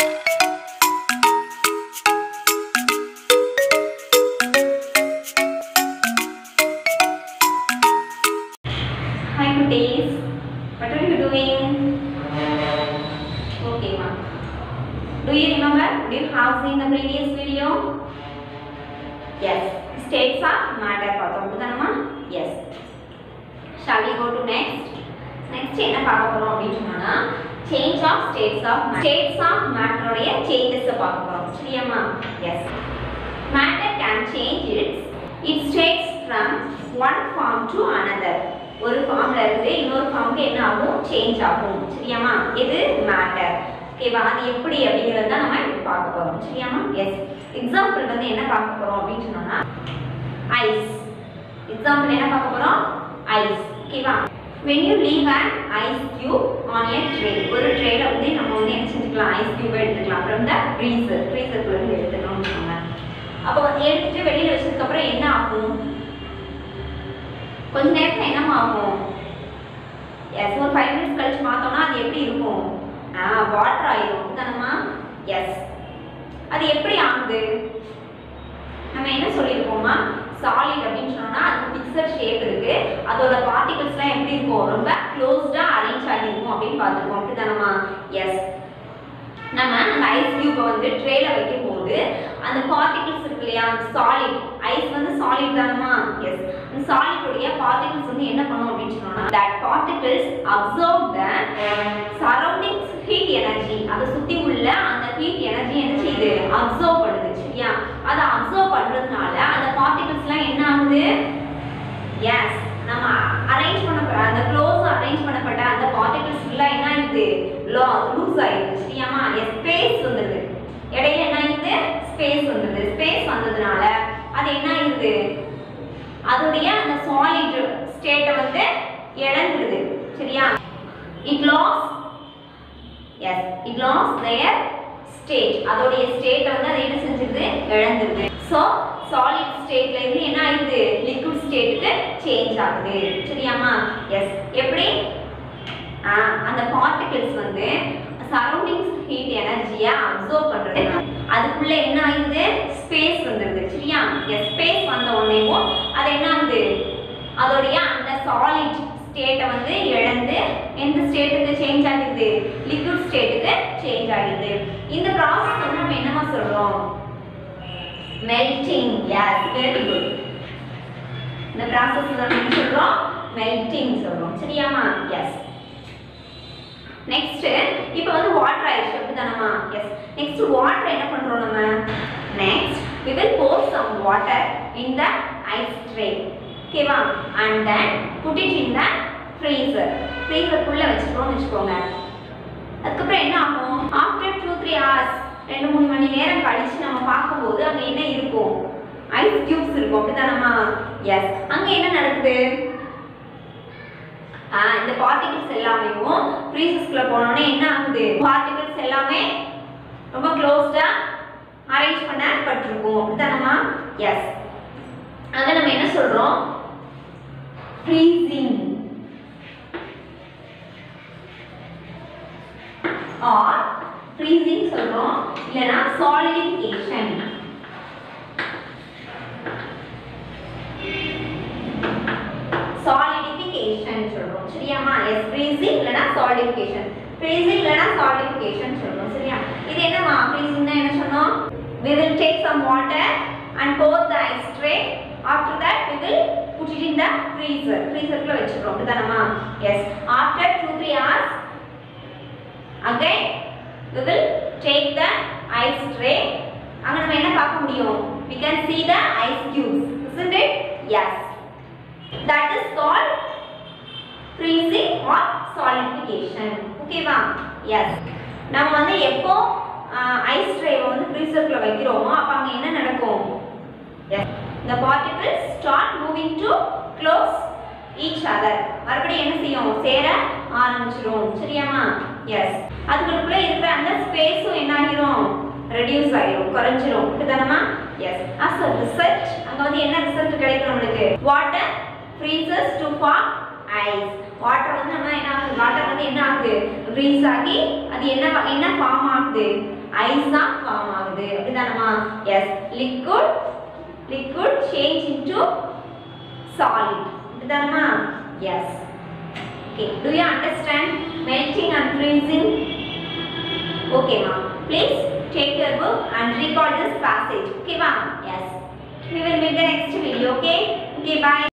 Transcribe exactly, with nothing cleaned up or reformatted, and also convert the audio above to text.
Hi cuties, what are you doing? Okay ma. Do you remember? Do you have seen the previous video? Yes. States of matter பார்த்தோம் புதானமா? Yes. Shall we go to next? Next என்ன பார்க்க போறோம் அப்படி சொன்னா change of states of matter. States of matter உடைய changes பார்க்க போறோம். சரியாமா? Yes. Matter can change its its states from one form to another. ஒரு ஃபார்ம்ல இருந்து இன்னொரு ஃபார்முக்கு என்ன ஆகும் சேஞ்ச் ஆகும் சரியாமா இது மேட்டர் ஓகேவா அது எப்படி அப்படிங்கறத தான் நம்ம இப்ப பார்க்க போறோம் சரியாமா எஸ் எக்ஸாம்பிள் வந்து என்ன பார்க்க போறோம் அப்படினு சொன்னா ஐஸ் எக்ஸாம்பிள் என்ன பார்க்க போறோம் ஐஸ் ஓகேவா when you leave an ice cube on a tray ஒரு ட்ரேல வந்து நம்ம வந்து என்ன செஞ்சுக்கலாம் ஐஸ் கியூப் எடுத்துக்கலாம் from the freezer freezer குள்ள இருந்து எடுத்துக்கணும் சொன்னாங்க அப்ப வந்து எடுத்துட்டு வெளியில வச்சதுக்கு அப்புறம் என்ன ஆகும் கொஞ்ச நேரத்துல என்ன ஆகும் எஸ் ஒரு five minutes கழிச்சு பார்த்தோம்னா அது எப்படி இருக்கும் ஆ வாட்டர் ஆயிடும் தானமா எஸ் அது எப்படி ஆகுது நம்ம என்ன சொல்லிருக்கோமா சாலிட் அப்படினு சொன்னா அது ஃபிக்ஸட் ஷேப் இருக்கு அதோட பார்ட்டிகிள்ஸ்லாம் எப்படி இருக்கும் ரொம்ப க்ளோஸ்டா அரேஞ்ச் ஆகி இருக்கும் அப்படினு பார்த்துருக்கோம் அப்படிதானமா எஸ் நம்ம அந்த ஐஸ் கியூபை வந்து ட்ரேல வைக்கும்போது அந்த பார்ட்டிகிள்ஸ் இருக்கு இல்லையா சாலிட் ஐஸ் வந்து சாலிட் தானமா எஸ் அந்த சாலிட் உடைய பார்ட்டிகிள்ஸ் வந்து என்ன பண்ணும் அப்படின்னு சொன்னா that particles absorb the surroundings heat energy அதை சுத்தி உள்ள அந்த heat energy என்ன செய்யுது absorb பண்ணுது சரியா அதை absorb பண்றதுனால அந்த பார்ட்டிகிள்ஸ்லாம் என்ன ஆகுது எஸ் நம்ம அரேஞ்ச் பண்ண அந்த க்ளோஸ் அரேஞ்ச் பண்ணப்பட்ட அந்த பார்ட்டிகிள்ஸ் ஃபுல்லா என்ன ஆயிடுது லூஸ் ஆயிடுது சரியாமா ஸ்பேஸ் வந்துடுது இடையில என்ன ஆயிடுது ஸ்பேஸ் வந்துடுது ஸ்பேஸ் வந்ததுனால அது என்ன ஆயிடுது அதோடைய அந்த சாலிட் ஸ்டேட்டை வந்து இழந்துடுது சரியா it loses it loses their state அதோடைய ஸ்டேட்டை வந்து அது என்ன செஞ்சிருது இழந்துடுது சோ சாலிட் ஸ்டேட்ல இருந்து என்ன ஆயிடுது லிக்விட் ஸ்டேட்டுக்கு சேஞ்ச் ஆகுது சரியாமா எஸ் எப்படி அந்த பார்ட்டிகிள்ஸ் வந்து சரௌண்டிங்ஸ் ஹீட் எனர்ஜியை அப்சர்வ் பண்றது அதுக்குள்ள என்ன ஆகுது ஸ்பேஸ் வந்துருது சரியா எஸ் ஸ்பேஸ் வந்த உடனேவும் அது என்ன ஆகுது அதோடைய அந்த சாலிட் ஸ்டேட்டை வந்து இழந்து எந்த ஸ்டேட்டுக்கு சேஞ்ச் ஆகுது லிக்விட் ஸ்டேட்டுக்கு சேஞ்ச் ஆகுது இந்த ப்ராசஸ் வந்து நம்ம என்னமா சொல்றோம் melting yes very good இந்த process நம்ம என்ன சொல்றோம் melting சொல்றோம் சரியாமா yes next இப்போ வந்து வாட்டர் ஆயிடுச்சு அப்படிதானமா yes next வாட்டர் என்ன பண்றோம் நம்ம next we will pour some water in the ice tray ஓகேவா and then put it in the freezer freezer குள்ள வச்சிரோம்னு வெச்சுக்கோங்க அதுக்கு அப்புறம் என்ன ஆகும் after two three hours ரெண்டு மூணு மணி நேரம் கழிச்சு நம்ம பார்க்கும்போது அங்க என்ன இருக்கும் ஐஸ் கியூப்ஸ் இருக்கும் அப்படிதானமா எஸ் அங்க என்ன நடக்குது ஆ இந்த பார்ட்டிகிள்ஸ் எல்லாமே ஃப்ரீசர்ஸ்க்குள்ள போனோனே என்ன ஆகுது பார்ட்டிகிள்ஸ் எல்லாமே ரொம்ப க்ளோஸ்டா அரேஞ்ச் பண்ணப்பட்டிருக்கும் அப்படிதானமா எஸ் அத நம்ம என்ன சொல்றோம் ஃப்ரீசிங் ஆர் freezing சொல்றோம் இல்லனா solidification solidification சொல்றோம் சரியாமா எஸ் freezing இல்லனா solidification freezing இல்லனா solidification சொல்றோம் சரியா இது என்னமா freezing னா என்ன சொன்னோம் we will take some water and pour the ice tray after that we will put it in the freezer freezer குள்ள வெச்சிரோம் அப்படிதானமா yes after two three hours again we will take the ice tray அங்க நம்ம என்ன பார்க்க முடியும் we can see the ice cubes isn't it yes that is called freezing or solidification ஓகேவா yes நம்ம வந்து எப்போ ஐஸ் ட்ரே வந்து ஃப்ரீசர்க்குள்ள வைக்கிறோமோ அப்ப அங்க என்ன நடக்கும் yes the particles start moving to close each other மறுபடியும் என்ன செய்யும் சேர ஆரம்பிச்சிரும் சரியாமா எஸ் அதுக்குள்ள இருக்கிற அந்த ஸ்பேஸும் என்ன ஆகிரும் ரெடியூஸ் ஆகிரும் குறைஞ்சிரும் அப்படிதானமா எஸ் as a result அங்க வந்து என்ன ரிசல்ட் கிடைக்கும் நமக்கு water freezes to form ice water வந்து நம்ம என்ன ஆகுது வாட்டர் வந்து என்ன ஆகுது ஃப்ரீஸ் ஆகி அது என்ன என்ன ஃபார்ம் ஆகுது ஆகுது ஐஸா ஃபார்ம் ஆகுது அப்படிதானமா yes liquid liquid change into solid அப்படிதானமா yes okay do you understand melting and freezing okay ma please take your book and record this passage okay ma yes we will meet the next video okay okay bye